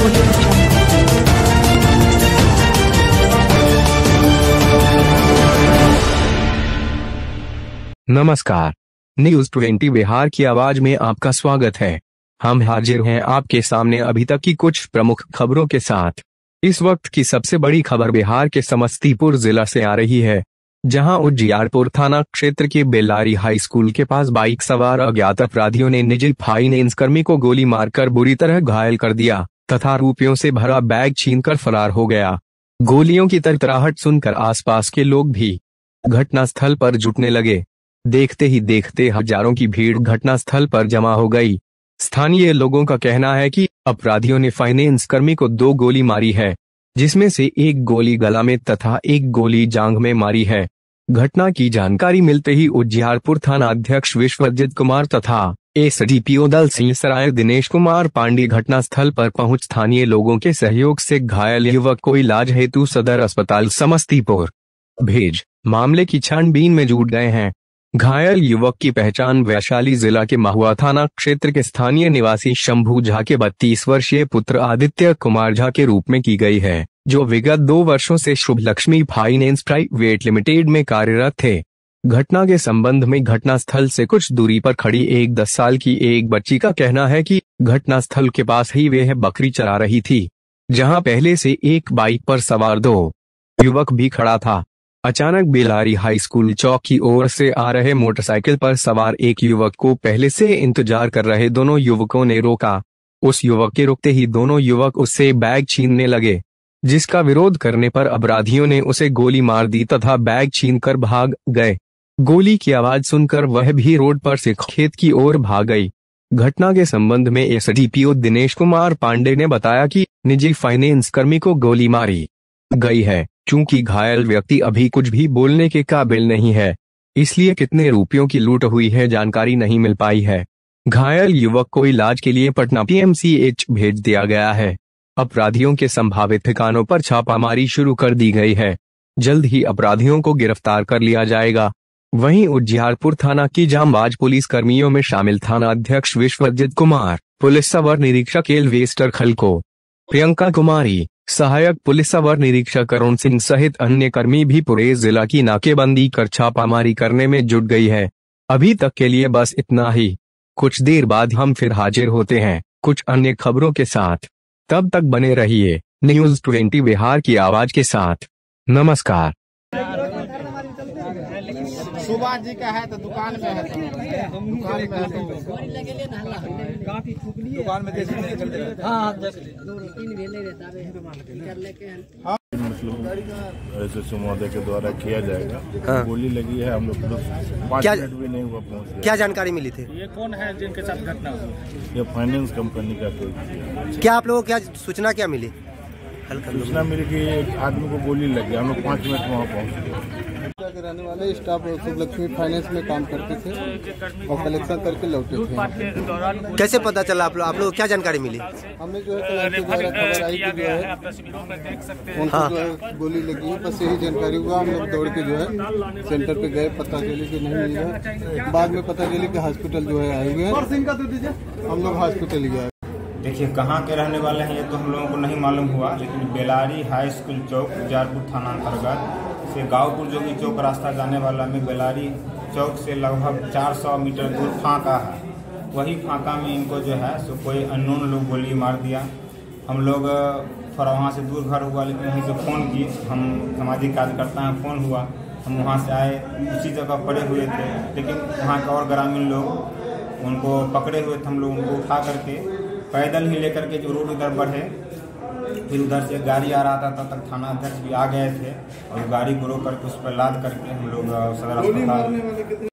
नमस्कार, न्यूज 20 बिहार की आवाज में आपका स्वागत है। हम हाजिर हैं आपके सामने अभी तक की कुछ प्रमुख खबरों के साथ। इस वक्त की सबसे बड़ी खबर बिहार के समस्तीपुर जिला से आ रही है, जहां उजियारपुर थाना क्षेत्र के बेलारी हाई स्कूल के पास बाइक सवार अज्ञात अपराधियों ने निजी फाइनेंस कर्मी को गोली मारकर बुरी तरह घायल कर दिया तथा रुपयों से भरा बैग छीनकर फरार हो गया। गोलियों की तरतराहट सुनकर आसपास के लोग भी घटनास्थल पर जुटने लगे। देखते ही देखते हजारों की भीड़ घटनास्थल पर जमा हो गई। स्थानीय लोगों का कहना है कि अपराधियों ने फाइनेंस कर्मी को 2 गोली मारी है, जिसमें से एक गोली गला में तथा एक गोली जांघ में मारी है। घटना की जानकारी मिलते ही उजियारपुर थाना अध्यक्ष विश्वजीत कुमार तथा एसडीपीओ दल सिंह सराय दिनेश कुमार पांडे घटनास्थल पर पहुंच स्थानीय लोगों के सहयोग से घायल युवक को इलाज हेतु सदर अस्पताल समस्तीपुर भेज मामले की छानबीन में जुट गए हैं। घायल युवक की पहचान वैशाली जिला के महुआ थाना क्षेत्र के स्थानीय निवासी शंभू झा के 32 वर्षीय पुत्र आदित्य कुमार झा के रूप में की गई है, जो विगत 2 वर्षों से Shubh Lakshmi finance private limited में कार्यरत थे। घटना के संबंध में घटनास्थल से कुछ दूरी पर खड़ी एक 10 साल की एक बच्ची का कहना है कि घटनास्थल के पास ही वह बकरी चरा रही थी, जहां पहले से एक बाइक पर सवार 2 युवक भी खड़ा था। अचानक बेलारी हाई स्कूल चौक की ओर से आ रहे मोटरसाइकिल पर सवार एक युवक को पहले से इंतजार कर रहे दोनों युवकों ने रोका। उस युवक के रुकते ही दोनों युवक उससे बैग छीनने लगे, जिसका विरोध करने पर अपराधियों ने उसे गोली मार दी तथा बैग छीनकर भाग गए। गोली की आवाज सुनकर वह भी रोड पर से खेत की ओर भाग गई। घटना के संबंध में एसडीपीओ दिनेश कुमार पांडे ने बताया कि निजी फाइनेंस कर्मी को गोली मारी गई है। चूंकि घायल व्यक्ति अभी कुछ भी बोलने के काबिल नहीं है, इसलिए कितने रुपयों की लूट हुई है जानकारी नहीं मिल पाई है। घायल युवक को इलाज के लिए पटना पीएमसीएच भेज दिया गया है। अपराधियों के संभावित ठिकानों पर छापामारी शुरू कर दी गई है। जल्द ही अपराधियों को गिरफ्तार कर लिया जाएगा। वहीं उजियारपुर थाना की जांबाज पुलिस कर्मियों में शामिल थाना अध्यक्ष विश्वजीत कुमार, पुलिस अवर निरीक्षक एल्वेस्टर खलको, प्रियंका कुमारी, सहायक पुलिस अवर निरीक्षक अरुण सिंह सहित अन्य कर्मी भी पूरे जिला की नाकेबंदी कर छापामारी करने में जुट गई है। अभी तक के लिए बस इतना ही। कुछ देर बाद हम फिर हाजिर होते हैं कुछ अन्य खबरों के साथ। तब तक बने रहिए न्यूज 20 बिहार की आवाज के साथ। नमस्कार। सुभाष जी का है तो दुकान में है, दुकान में ऐसे महोदय के द्वारा किया जाएगा। हाँ। गोली लगी है, हम लोग 5 मिनट भी नहीं हुआ पहुँच गया। क्या जानकारी मिली थी? ये कौन है जिनके साथ घटना हुई? ये फाइनेंस कंपनी का कोई। क्या आप लोगों को क्या सूचना क्या मिली? सूचना मिली कि एक आदमी को गोली लग गया। हम लोग 5 मिनट वहाँ पहुँच गए। के रहने वाले स्टाफ शुभ लक्ष्मी फाइनेंस में काम करते थे और कलेक्शन करके लौटे थे। कैसे पता चला आप लोग क्या जानकारी मिली? हमें जो है खबर आई कि जो है उनको जो है गोली लगी है, बस यही जानकारी हुआ। हम लोग दौड़ के जो है सेंटर पे गए, पता चली कि नहीं मिल रहा। बाद में पता चली कि हॉस्पिटल जो है आए हुए हैं, हम लोग हॉस्पिटल गए। देखिए कहाँ के रहने वाले हैं ये तो हम लोगों को नहीं मालूम हुआ, लेकिन बेलारी हाई स्कूल चौक उजियारपुर थाना अंतर्गत से गाँवपुर जोगी चौक रास्ता जाने वाला में बेलारी चौक से लगभग 400 मीटर दूर फांका है। वही फांका में इनको जो है सो कोई अननोन लोग गोली मार दिया। हम लोग थोड़ा वहाँ से दूर घर हुआ, लेकिन वहीं से फ़ोन की, हम सामाजिक कार्यकर्ता हैं, फ़ोन हुआ, हम वहाँ से आए, उसी जगह पड़े हुए थे, लेकिन वहाँ के और ग्रामीण लोग उनको पकड़े हुए थे। हम लोग उनको उठा करके पैदल ही लेकर के जो रोड उधर बढ़े, फिर उधर से गाड़ी आ रहा था, तब तक थाना अध्यक्ष भी आ गए थे और गाड़ी को रोक करके उस पर लाद करके हम लोग सदर अस्पताल